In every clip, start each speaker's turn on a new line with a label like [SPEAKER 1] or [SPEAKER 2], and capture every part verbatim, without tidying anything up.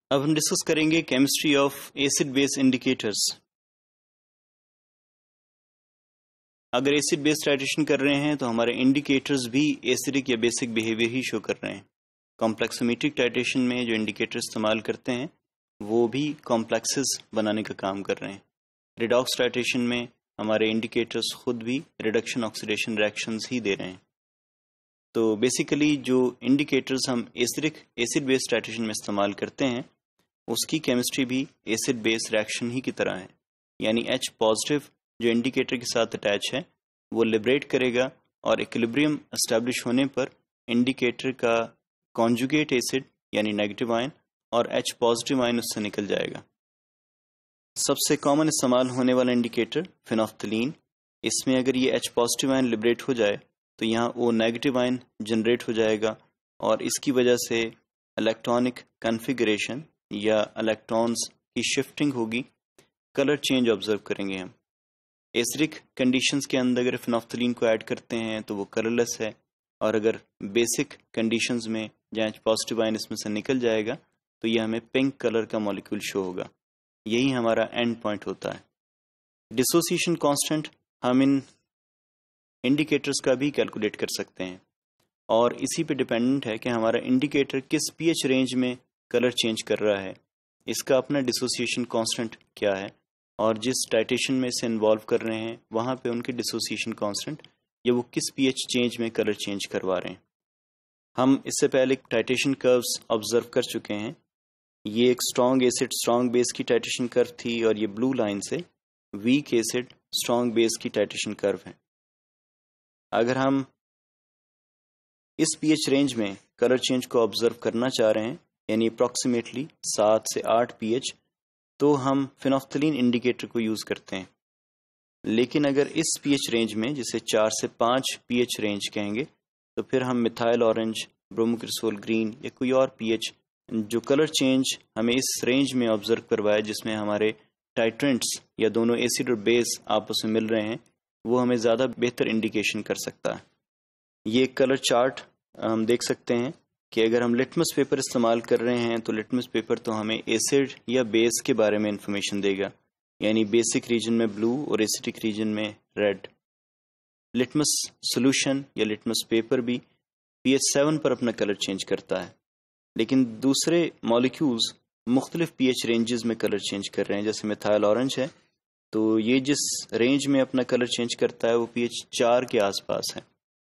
[SPEAKER 1] अब हम डिस्कस करेंगे chemistry of acid base indicators. अगर एसिड बेस टाइट्रेशन कर रहे हैं तो हमारे इंडिकेटर्स भी एसिडिक या बेसिक बिहेवियर ही शो कर रहे हैं। कॉम्प्लेक्सोमीट्रिक टाइट्रेशन में जो इंडिकेटर इस्तेमाल करते हैं वो भी कॉम्प्लेक्सेस बनाने का काम कर रहे हैं। रिडॉक्स टाइट्रेशन में हमारे इंडिकेटर्स खुद भी रिडक्शन ऑक्सीडेशन रिएक्शंस ही दे रहे हैं। तो बेसिकली जो इंडिकेटर्स हम एसिडिक एसिड बेस टाइट्रेशन में इस्तेमाल करते हैं उसकी केमिस्ट्री भी एसिड बेस रिएक्शन ही की तरह है, यानी H पॉजिटिव जो इंडिकेटर के साथ अटैच है वो लिबरेट करेगा और इक्विलिब्रियम एस्टैब्लिश होने पर इंडिकेटर का कॉन्जुगेट एसिड यानी नेगेटिव आयन और H पॉजिटिव आयन उससे निकल जाएगा। सबसे कॉमन इस्तेमाल होने वाला इंडिकेटर फिनोफ्थलीन, इसमें अगर ये H पॉजिटिव आयन लिबरेट हो जाए तो यहाँ O नेगेटिव आयन जनरेट हो जाएगा और इसकी वजह से इलेक्ट्रॉनिक कन्फिगरेशन या इलेक्ट्रॉन्स की शिफ्टिंग होगी, कलर चेंज ऑब्जर्व करेंगे हम। एसिडिक कंडीशंस के अंदर अगर फिनोफ्थलीन को ऐड करते हैं तो वो कलरलेस है, और अगर बेसिक कंडीशंस में जहाँ पॉजिटिव आयन इसमें से निकल जाएगा तो ये हमें पिंक कलर का मॉलिक्यूल शो होगा। यही हमारा एंड पॉइंट होता है। डिसोसिएशन कांस्टेंट हम इन इंडिकेटर्स का भी कैलकुलेट कर सकते हैं और इसी पे डिपेंडेंट है कि हमारा इंडिकेटर किस पीएच रेंज में कलर चेंज कर रहा है, इसका अपना डिसोसिएशन कांस्टेंट क्या है, और जिस टाइट्रेशन में इसे इन्वॉल्व कर रहे हैं वहाँ पे उनके डिसोसिएशन कांस्टेंट या वो किस पीएच चेंज में कलर चेंज करवा रहे हैं। हम इससे पहले टाइट्रेशन कर्व्स ऑब्जर्व कर चुके हैं। ये एक स्ट्रॉन्ग एसिड स्ट्रॉन्ग बेस की टाइट्रेशन कर्व थी और ये ब्लू लाइन से वीक एसिड स्ट्रॉन्ग बेस की टाइट्रेशन कर्व है। अगर हम इस पीएच रेंज में कलर चेंज को ऑब्जर्व करना चाह रहे हैं यानी अप्रॉक्सीमेटली सात से आठ पीएच, तो हम फिनोफ्थलीन इंडिकेटर को यूज करते हैं। लेकिन अगर इस पीएच रेंज में जिसे चार से पाँच पीएच रेंज कहेंगे तो फिर हम मिथाइल ऑरेंज, ब्रोमोक्रिसोल ग्रीन या कोई और पीएच जो कलर चेंज हमें इस रेंज में ऑब्जर्व करवाए जिसमें हमारे टाइट्रेंट्स या दोनों एसिड और बेस आपस में मिल रहे हैं, वो हमें ज़्यादा बेहतर इंडिकेशन कर सकता है। ये कलर चार्ट हम देख सकते हैं कि अगर हम लिटमस पेपर इस्तेमाल कर रहे हैं तो लिटमस पेपर तो हमें एसिड या बेस के बारे में इंफॉर्मेशन देगा, यानी बेसिक रीजन में ब्लू और एसिडिक रीजन में रेड। लिटमस सॉल्यूशन या लिटमस पेपर भी पीएच सेवन पर अपना कलर चेंज करता है, लेकिन दूसरे मॉलिक्यूल्स मुख्तलिफ पीएच रेंजेस में कलर चेंज कर रहे हैं। जैसे मिथाइल ऑरेंज है तो ये जिस रेंज में अपना कलर चेंज करता है वो पीएच चार के आसपास है।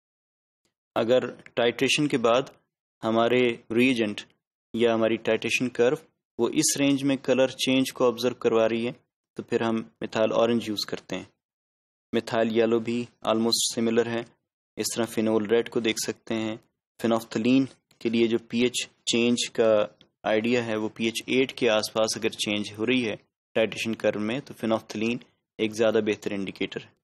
[SPEAKER 1] अगर टाइट्रेशन के बाद हमारे रिएजेंट या हमारी टाइट्रेशन कर्व वो इस रेंज में कलर चेंज को ऑब्जर्व करवा रही है तो फिर हम मिथाइल ऑरेंज यूज़ करते हैं। मिथाइल येलो भी ऑलमोस्ट सिमिलर है। इस तरह फिनोल रेड को देख सकते हैं। फिनोफ्थलीन के लिए जो पीएच चेंज का आइडिया है वो पीएच एट के आसपास अगर चेंज हो रही है टाइट्रेशन कर्व में तो फिनोफ्थलीन एक ज़्यादा बेहतर इंडिकेटर है।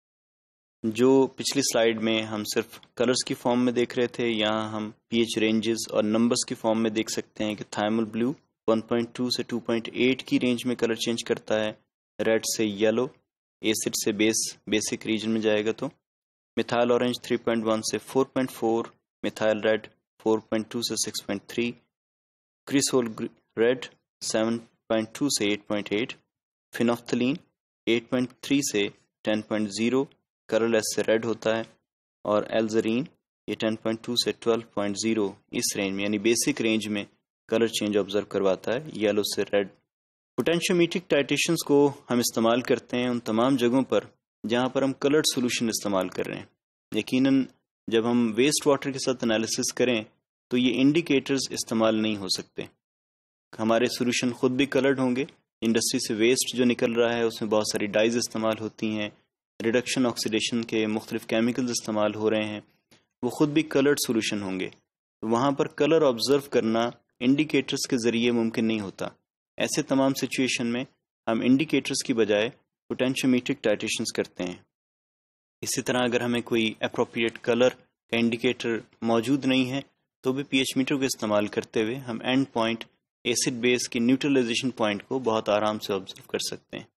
[SPEAKER 1] जो पिछली स्लाइड में हम सिर्फ कलर्स की फॉर्म में देख रहे थे, यहाँ हम पीएच रेंजेस और नंबर्स की फॉर्म में देख सकते हैं कि thymol blue one point two से टू पॉइंट एट की रेंज में कलर चेंज करता है। रेड से येलो, एसिड से बेस बेसिक रीजन में जाएगा तो methyl orange three point one से four point four, methyl red four point two से six point three, cresol red seven point two से eight point eight, phenolphthalein eight point three से ten point zero colourless से red होता है, और alizarin ये ten point two से twelve point zero इस रेंज में यानी बेसिक रेंज में कलर चेंज ऑब्जर्व करवाता है, येलो से रेड। पोटेंशियोमीट्रिक टाइट्रेशंस को हम इस्तेमाल करते हैं उन तमाम जगहों पर जहां पर हम कलर्ड सोल्यूशन इस्तेमाल कर रहे हैं। यकीनन जब हम वेस्ट वाटर के साथ एनालिसिस करें तो ये इंडिकेटर्स इस्तेमाल नहीं हो सकते। हमारे सोल्यूशन खुद भी कलर्ड होंगे। इंडस्ट्री से वेस्ट जो निकल रहा है उसमें बहुत सारी डाइज इस्तेमाल होती हैं, रिडक्शन ऑक्सीडेशन के मुख्तलिफ केमिकल्स इस्तेमाल हो रहे हैं, वो खुद भी कलर्ड सोल्यूशन होंगे। तो वहाँ पर कलर ऑब्जर्व करना इंडिकेटर्स के ज़रिए मुमकिन नहीं होता। ऐसे तमाम सिचुएशन में हम इंडिकेटर्स की बजाय पोटेंशियोमीट्रिक टाइट्रेशंस करते हैं। इसी तरह अगर हमें कोई अप्रोप्रिएट कलर का इंडिकेटर मौजूद नहीं है तो भी पीएच मीटर को इस्तेमाल करते हुए हम एंड पॉइंट एसिड बेस की न्यूट्रलाइजेशन पॉइंट को बहुत आराम से ऑब्जर्व कर सकते हैं।